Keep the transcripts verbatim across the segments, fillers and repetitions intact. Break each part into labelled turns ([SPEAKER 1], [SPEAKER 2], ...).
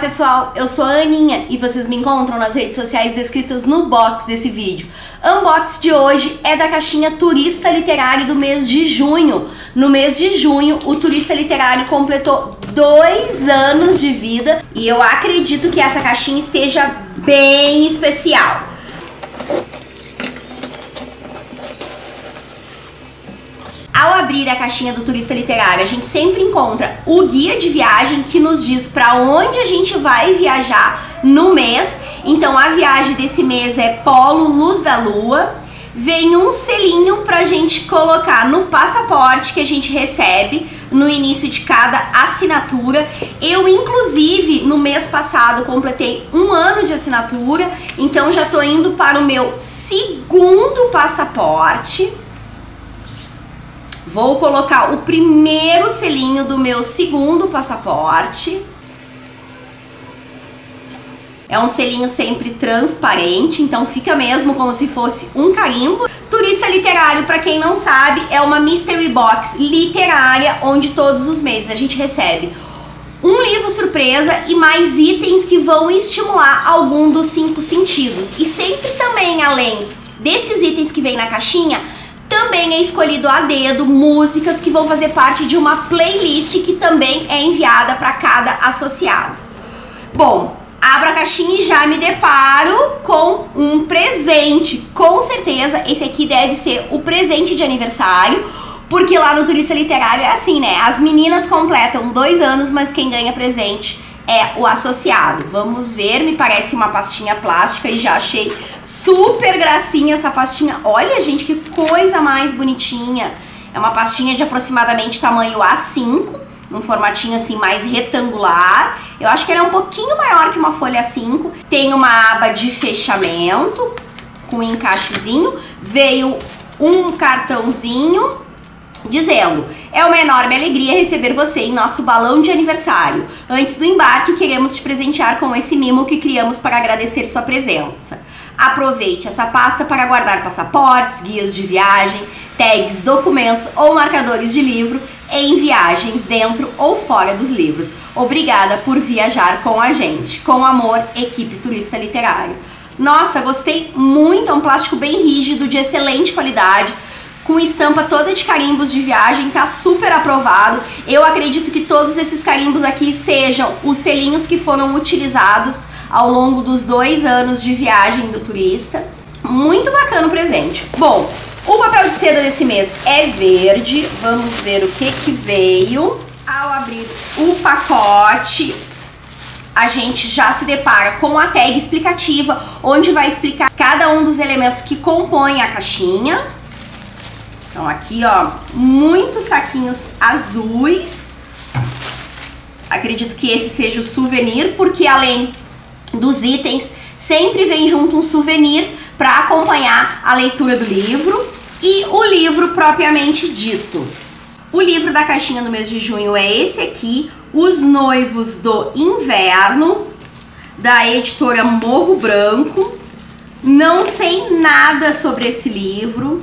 [SPEAKER 1] pessoal, eu sou a Aninha e vocês me encontram nas redes sociais descritas no box desse vídeo. O unboxing de hoje é da caixinha Turista Literário do mês de junho. No mês de junho, o Turista Literário completou dois anos de vida e eu acredito que essa caixinha esteja bem especial. Ao abrir a caixinha do Turista Literário, a gente sempre encontra o guia de viagem que nos diz para onde a gente vai viajar no mês. Então a viagem desse mês é Polo Luz da Lua. Vem um selinho pra gente colocar no passaporte que a gente recebe no início de cada assinatura. Eu, inclusive, no mês passado completei um ano de assinatura, então já tô indo para o meu segundo passaporte. Vou colocar o primeiro selinho do meu segundo passaporte. É um selinho sempre transparente, então fica mesmo como se fosse um carimbo. Turista Literário, para quem não sabe, é uma mystery box literária onde todos os meses a gente recebe um livro surpresa e mais itens que vão estimular algum dos cinco sentidos. E sempre também, além desses itens que vem na caixinha, também é escolhido a dedo músicas que vão fazer parte de uma playlist que também é enviada para cada associado. Bom, abro a caixinha e já me deparo com um presente. Com certeza esse aqui deve ser o presente de aniversário, porque lá no Turista Literário é assim, né? As meninas completam dois anos, mas quem ganha presente é o associado. Vamos ver, me parece uma pastinha plástica e já achei super gracinha essa pastinha. Olha, gente, que coisa mais bonitinha. É uma pastinha de aproximadamente tamanho A cinco, um formatinho assim mais retangular. Eu acho que ela é um pouquinho maior que uma folha A cinco. Tem uma aba de fechamento com um encaixezinho. Veio um cartãozinho dizendo: é uma enorme alegria receber você em nosso balão de aniversário. Antes do embarque, queremos te presentear com esse mimo que criamos para agradecer sua presença. Aproveite essa pasta para guardar passaportes, guias de viagem, tags, documentos ou marcadores de livro em viagens dentro ou fora dos livros. Obrigada por viajar com a gente. Com amor, equipe Turista Literário. Nossa, gostei muito, é um plástico bem rígido, de excelente qualidade, com estampa toda de carimbos de viagem, tá super aprovado. Eu acredito que todos esses carimbos aqui sejam os selinhos que foram utilizados ao longo dos dois anos de viagem do turista. Muito bacana o presente. Bom, o papel de seda desse mês é verde. Vamos ver o que que veio. Ao abrir o pacote, a gente já se depara com a tag explicativa, onde vai explicar cada um dos elementos que compõem a caixinha. Então aqui, ó, muitos saquinhos azuis. Acredito que esse seja o souvenir, porque além dos itens, sempre vem junto um souvenir para acompanhar a leitura do livro e o livro propriamente dito. O livro da caixinha do mês de junho é esse aqui, Os Noivos do Inverno, da editora Morro Branco. Não sei nada sobre esse livro.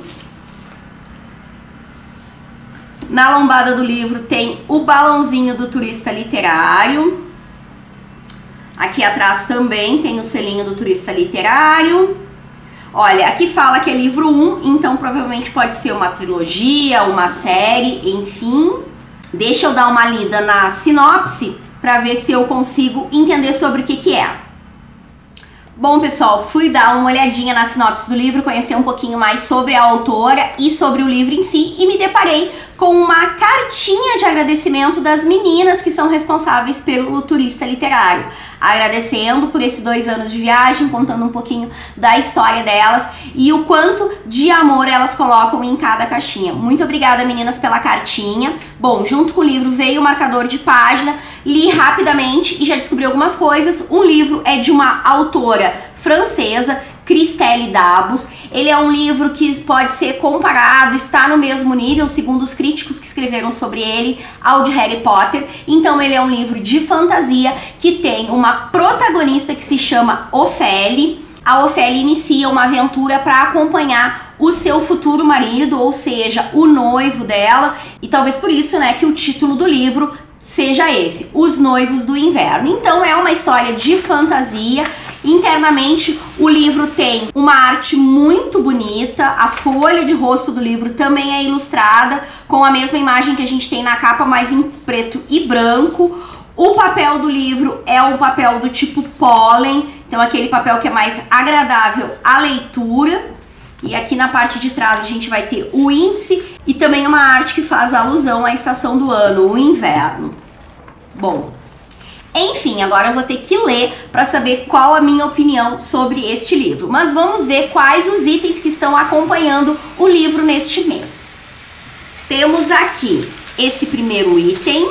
[SPEAKER 1] Na lombada do livro tem o balãozinho do Turista Literário. Aqui atrás também tem o selinho do Turista Literário. Olha, aqui fala que é livro um, então provavelmente pode ser uma trilogia, uma série, enfim. Deixa eu dar uma lida na sinopse para ver se eu consigo entender sobre o que que é. Bom, pessoal, fui dar uma olhadinha na sinopse do livro, conhecer um pouquinho mais sobre a autora e sobre o livro em si, e me deparei com uma cartinha de agradecimento das meninas que são responsáveis pelo Turista Literário, agradecendo por esses dois anos de viagem, contando um pouquinho da história delas e o quanto de amor elas colocam em cada caixinha. Muito obrigada, meninas, pela cartinha. Bom, junto com o livro veio o marcador de página, li rapidamente e já descobri algumas coisas. O livro é de uma autora francesa, Christelle Dabos. Ele é um livro que pode ser comparado, está no mesmo nível, segundo os críticos que escreveram sobre ele, ao de Harry Potter. Então ele é um livro de fantasia que tem uma protagonista que se chama Ofélie. A Ofélie inicia uma aventura para acompanhar o seu futuro marido, ou seja, o noivo dela, e talvez por isso, né, que o título do livro seja esse, Os Noivos do Inverno. Então é uma história de fantasia. Internamente o livro tem uma arte muito bonita, a folha de rosto do livro também é ilustrada com a mesma imagem que a gente tem na capa, mas em preto e branco. O papel do livro é um papel do tipo pólen, então aquele papel que é mais agradável à leitura. E aqui na parte de trás a gente vai ter o índice e também uma arte que faz alusão à estação do ano, o inverno. Bom, enfim, agora eu vou ter que ler para saber qual a minha opinião sobre este livro. Mas vamos ver quais os itens que estão acompanhando o livro neste mês. Temos aqui esse primeiro item.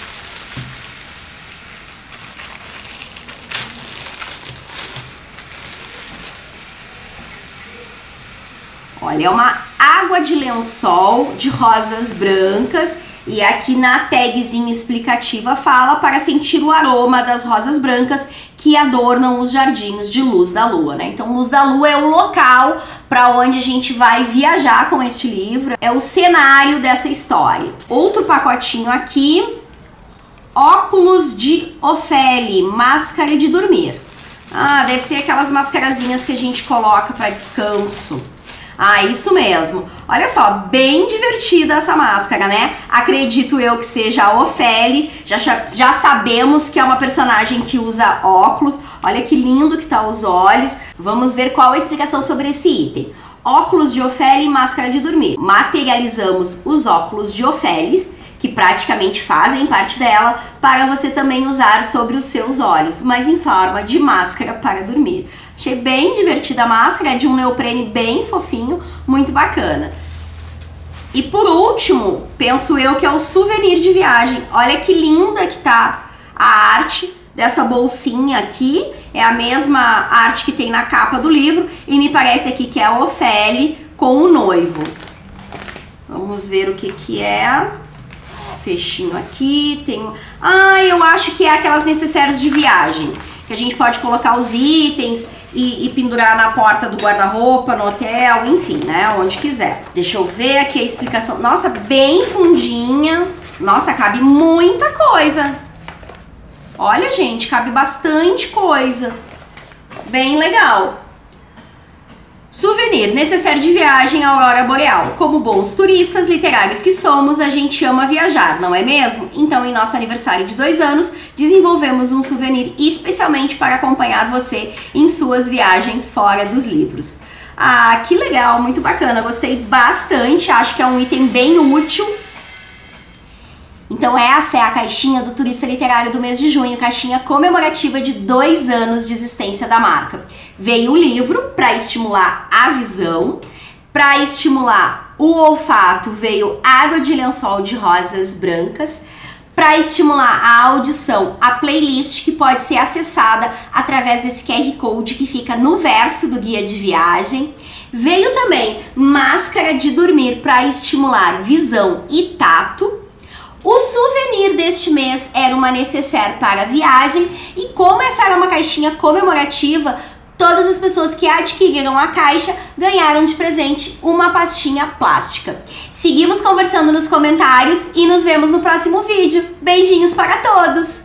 [SPEAKER 1] Olha, é uma água de lençol de rosas brancas. E aqui na tagzinha explicativa fala para sentir o aroma das rosas brancas que adornam os jardins de Luz da Lua, né? Então, Luz da Lua é o local para onde a gente vai viajar com este livro, é o cenário dessa história. Outro pacotinho aqui, óculos de Ofélia, máscara de dormir. Ah, deve ser aquelas mascarazinhas que a gente coloca para descanso. Ah, isso mesmo. Olha só, bem divertida essa máscara, né? Acredito eu que seja a Ofélia. Já, já sabemos que é uma personagem que usa óculos. Olha que lindo que tá os olhos. Vamos ver qual a explicação sobre esse item. Óculos de Ofélia e máscara de dormir. Materializamos os óculos de Ofélia, que praticamente fazem parte dela, para você também usar sobre os seus olhos, mas em forma de máscara para dormir. Achei bem divertida a máscara, é de um neoprene bem fofinho, muito bacana. E por último, penso eu que é o souvenir de viagem. Olha que linda que tá a arte dessa bolsinha aqui. É a mesma arte que tem na capa do livro e me parece aqui que é a Ofélia com o noivo. Vamos ver o que que é. Fechinho aqui, tem... Ah, eu acho que é aquelas necessárias de viagem, que a gente pode colocar os itens e, e pendurar na porta do guarda-roupa, no hotel, enfim, né, onde quiser. Deixa eu ver aqui a explicação. Nossa, bem fundinha. Nossa, cabe muita coisa. Olha, gente, cabe bastante coisa. Bem legal. Souvenir, necessário de viagem à aurora boreal. Como bons turistas literários que somos, a gente ama viajar, não é mesmo? Então, em nosso aniversário de dois anos, desenvolvemos um souvenir especialmente para acompanhar você em suas viagens fora dos livros. Ah, que legal, muito bacana, gostei bastante, acho que é um item bem útil. Então essa é a caixinha do Turista Literário do mês de junho, caixinha comemorativa de dois anos de existência da marca. Veio o livro para estimular a visão, para estimular o olfato veio água de lençol de rosas brancas, para estimular a audição, a playlist que pode ser acessada através desse Q R Code que fica no verso do guia de viagem. Veio também máscara de dormir para estimular visão e tato. O souvenir deste mês era uma necessaire para viagem e como essa era uma caixinha comemorativa, todas as pessoas que adquiriram a caixa ganharam de presente uma pastinha plástica. Seguimos conversando nos comentários e nos vemos no próximo vídeo. Beijinhos para todos!